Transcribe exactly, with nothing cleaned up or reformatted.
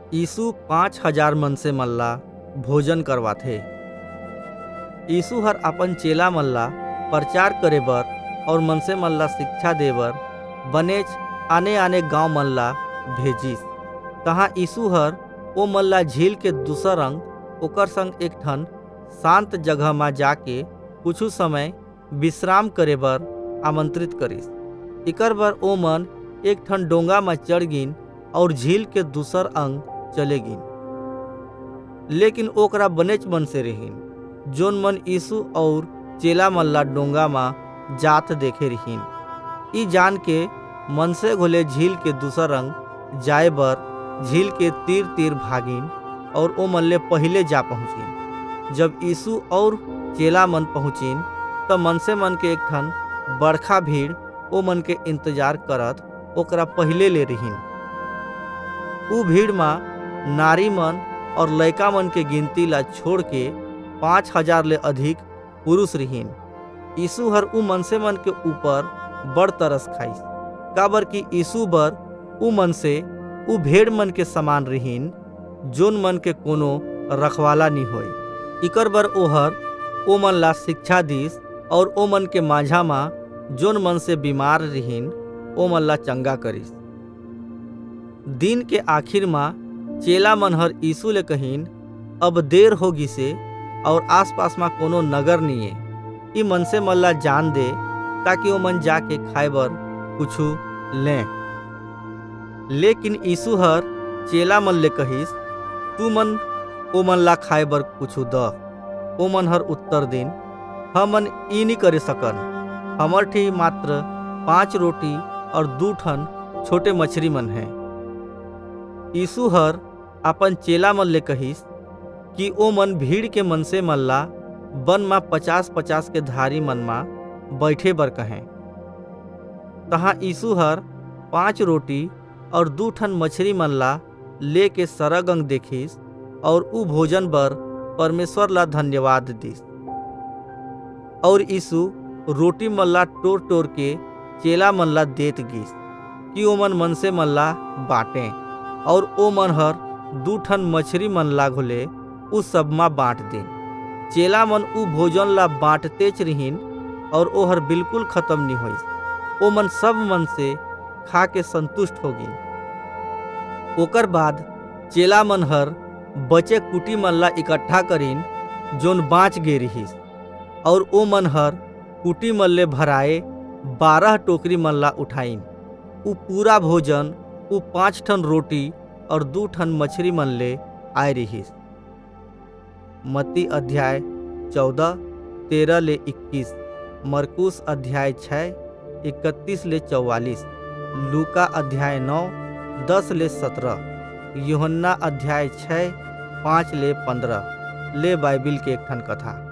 यीशु पाँच हजार मन से मल्ला भोजन करवाथे। यीशु हर अपन चेला मल्ला प्रचार करे बर और मन से मल्ला शिक्षा दे बर बनेच आने आने गांव मल्ला भेजिस। तहाँ यीशु हर ओ मल्ला झील के दूसर अंग ओकर संग एक ठन शांत जगह में जाके कुछ समय विश्राम करे बर आमंत्रित करिस। इकर बर ओ मन एक ठन डोंगा में चढ़ गिन और झील के दूसर अंग चले गिन। लेकिन ओकरा बनेच मन से रहीन जोन मन यीशु और चेला मल्ला डोंगा में जात देखे रहीन। ई जान के मन से घोले झील के दूसर अंग जाए बर झील के तीर तीर भागिन और ओ मल्ले पहले जा पहुँचिन। जब यीशु और चेला मन पहुँचिन तब मन से मन के एक ठन बड़खा भीड़ ओ मन के इंतजार करत ओकरा पहले ले रहीन। उ भीड़ में नारी मन और लड़का मन के गिनती ला छोड़ के पाँच हजार ले अधिक पुरुष रहीन। यीशु हर उ मन से मन के ऊपर बड़ तरस खाइस, काबर कि यीशु बर उ मन से उ भेड़ मन के समान रहीन जोन मन के कोनो रखवाला नहीं होई। इकर बर ओहर ओ मन ला शिक्षा दीस और ओ मन के माझा में जोन मन से बीमार रहीन ओ मन ला चंगा करिस। दिन के आखिर में चेला मन हर यीशु ले कहीन, अब देर होगी से और आसपास में कोनो नगर नहीं है। ई मन से मल्ला जान दे ताकि वो मन जाके खाए बर कुछ लें। लेकिन यीशु हर चेला मन ले कहिस, तू मन ओ मन ला खाए बर कुछ द। ओ मन हर उत्तर दिन, हमन ई नहीं करे सकन, हमर ठी मात्र पाँच रोटी और दू ठन छोटे मछली मन है। यीशु हर अपन चेला मन ले कहिस कि ओ मन भीड़ के मन से मल्ला बन में पचास पचास के धारी मन में बैठे बर कहें। तहाँ यीशु हर पाँच रोटी और दू ठन मछली मन ला ले के सरग अंग देखिस और उ भोजन बर परमेश्वर ला धन्यवाद दिस। और यीशु रोटी मन ला टोर टोर के चेला मन ला देत गिस कि ओ मन मन से मन ला बाँटे। और ओ मन हर दू ठन मछली मन ला घोले उस सब में बाँट दे। चेला मन उ भोजन ला बाँटते रहीन और ओ हर बिल्कुल खत्म नहीं होइस। ओ मन सब मन से खा के संतुष्ट हो गई। ओकर बाद चेला मन हर बचे कुटी मन ला इकट्ठा करीन जोन बाँच गे रहीस और ओ मन हर कुटी मन ले भराए बारह टोकरी मन ला उठाइन। उ पूरा भोजन उ पाँच ठन रोटी और दू ठन मछली मन ले आए रहीस। मत्ती अध्याय चौदह तेरह ले इक्कीस, मरकुस अध्याय छः इकतीस ले चौवालीस, लूका अध्याय नौ दस ले सत्रह, यूहन्ना अध्याय छः पाँच ले पंद्रह ले बाइबिल के एक ठन कथा।